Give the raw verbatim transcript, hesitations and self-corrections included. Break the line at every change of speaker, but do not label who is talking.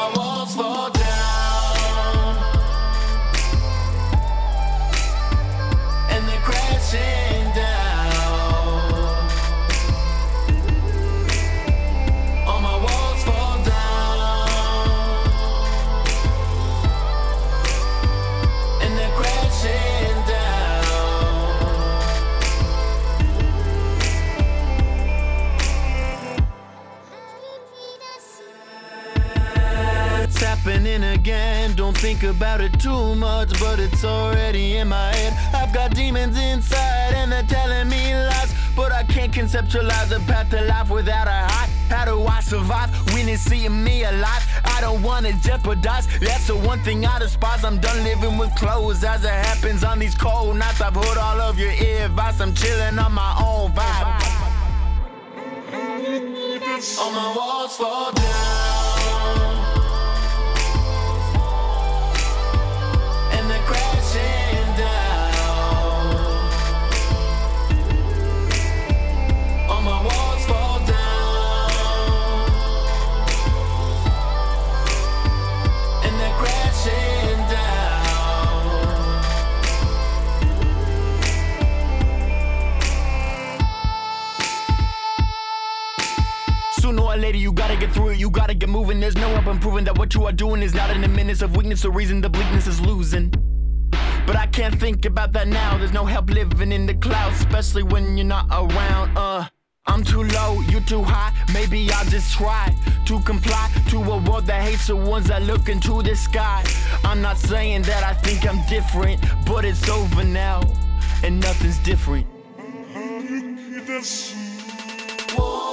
my walls fall down, and they're crashing down. All my walls fall down, and they're crashing down. It's happening again, don't think about it too much, but it's already in my head. I've got demons inside and they're telling me lies, but I can't conceptualize a path to life without a high. How do I survive when it's seeing me alive? I don't wanna jeopardize, that's the one thing I despise. I'm done living with clothes as it happens on these cold nights. I've heard all of your advice, I'm chilling on my own vibe. All my walls fall down, and they're crashing down. All my walls fall down, and they're crashing down. Sooner or later you gotta get through it, you gotta get moving. There's no hope in proving that what you are doing is not in a minute of weakness or reason the bleakness is losing. But I can't think about that now, there's no help living in the clouds, especially when you're not around. Uh, I'm too low, you're too high, maybe I'll just try to comply to a world that hates the ones that look into the sky. I'm not saying that I think I'm different, but it's over now, and nothing's different. Whoa.